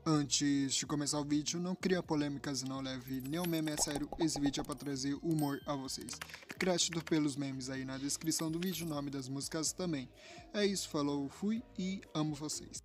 Antes de começar o vídeo, não cria polêmicas e não leve nenhum meme a sério, esse vídeo é para trazer humor a vocês. Crédito pelos memes aí na descrição do vídeo, nome das músicas também. É isso, falou, fui e amo vocês.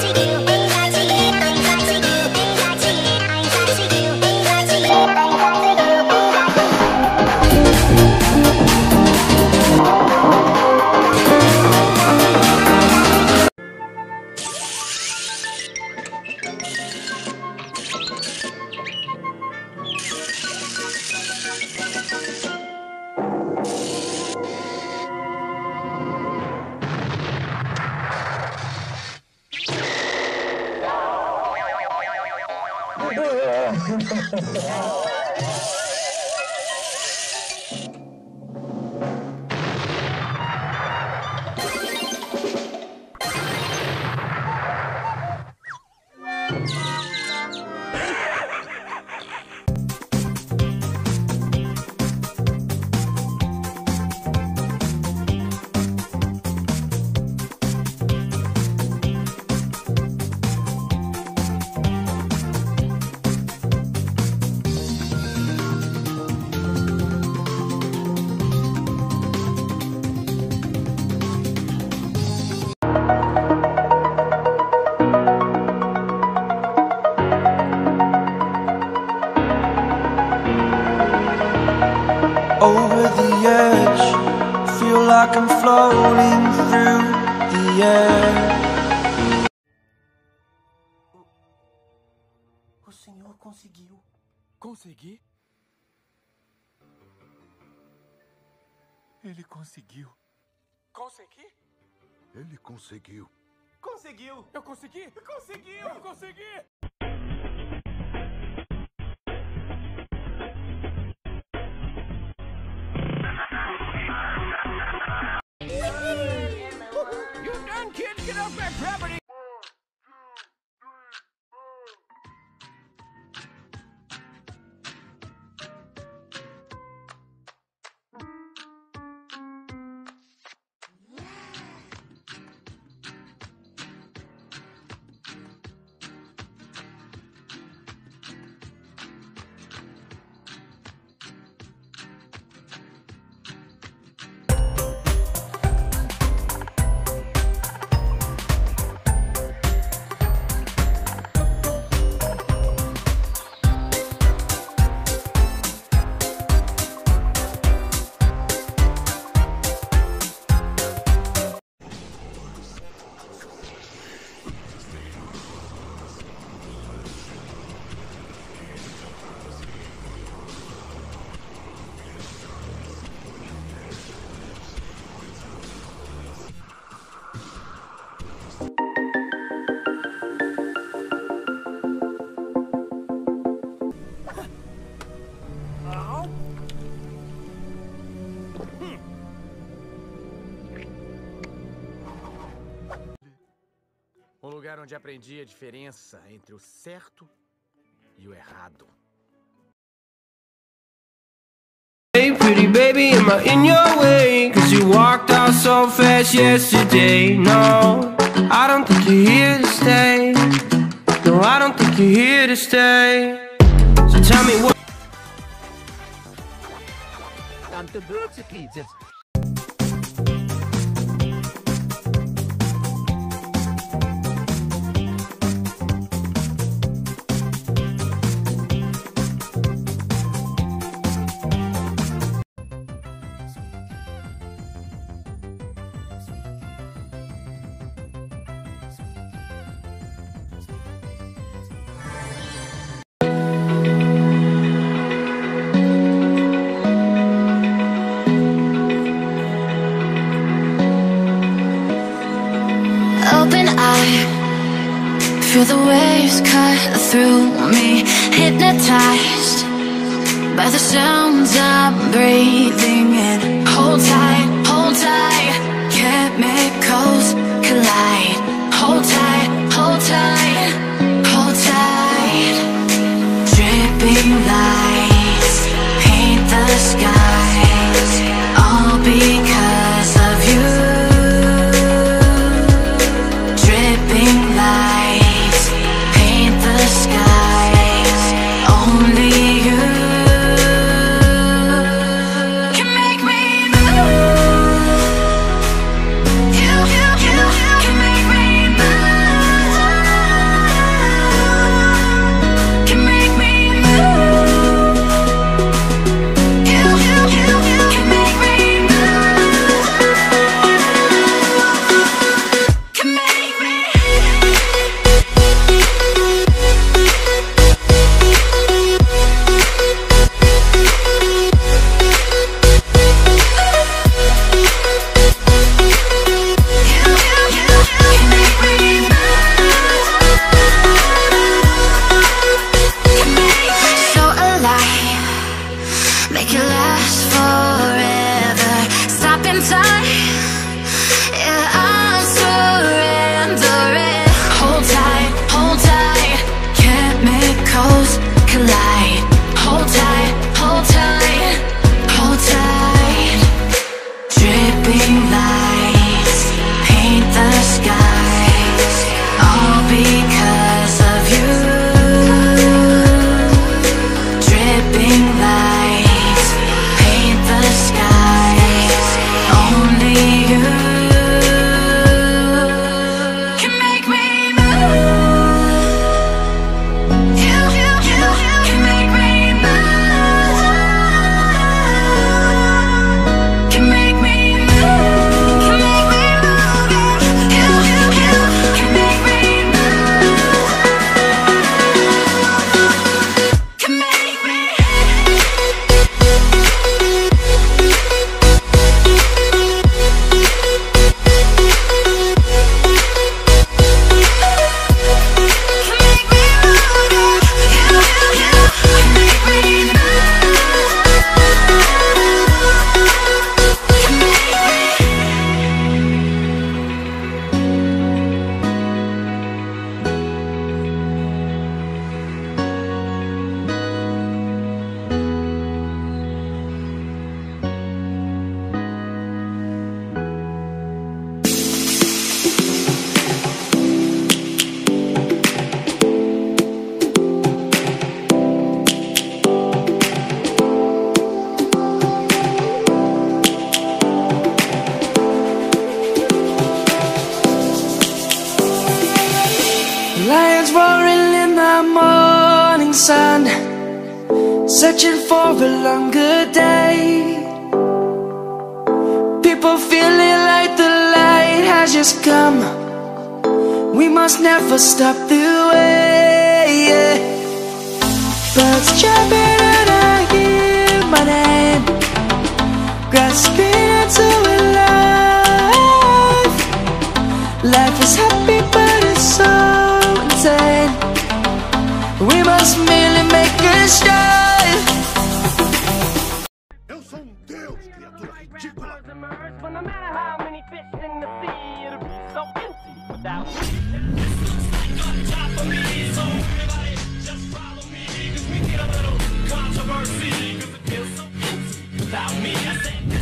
Over the edge, feel like I'm floating through the air. O senhor conseguiu. Consegui? Ele conseguiu. Consegui? Ele conseguiu. Conseguiu! Eu consegui! Conseguiu! Eu consegui! You done, kids! Get off my property! Um lugar onde aprendi a diferença entre o certo e o errado. Hey pretty baby, am I in your way? Cause you walked out so fast yesterday. No, I don't think you're here to stay. No, I don't think you're here to stay. So tell me what. Feel the waves cut through me, hypnotized by the sounds I'm breathing in. Hold tight, chemicals collide. Hold tight, hold tight, hold tight. Dripping lights paint the skies, all because of you. Dripping lights paint the Yeah, I'm surrendering. Hold tight, chemicals collide. Hold tight, hold tight, hold tight. Dripping lights paint the skies, all because of you. Dripping lights paint the skies, only you can make me move. You can make me move. Can make me move. Can make me move. You can make me move. Can make me. Lions roaring in the morning sun, searching for a longer day. People feeling like the light has just come. We must never stop the way. Birds chirping and I hear my name, grasping into a life. Life is happy but it's so insane. We must merely make a start. Eu sou Deus, criatura ridícula. But no matter how many fish in the sea, it'll be so empty without me. So everybody just follow me, 'cause we need a little controversy, 'cause it feels so empty without me. I said